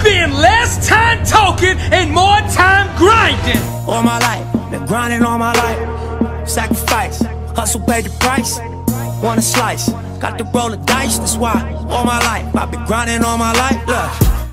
Spend less time talking and more time grinding. All my life, been grinding all my life. Sacrifice, hustle paid the price. Want a slice, got to roll the dice, that's why. All my life, I've been grinding all my life. Look,